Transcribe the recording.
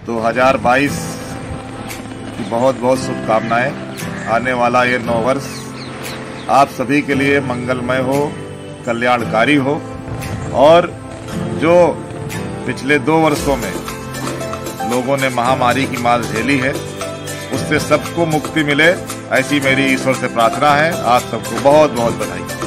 2022 की बहुत बहुत शुभकामनाएं। आने वाला ये 9 वर्ष आप सभी के लिए मंगलमय हो, कल्याणकारी हो और जो पिछले 2 वर्षों में लोगों ने महामारी की मार झेली है उससे सबको मुक्ति मिले, ऐसी मेरी ईश्वर से प्रार्थना है। आप सबको बहुत बहुत बधाई।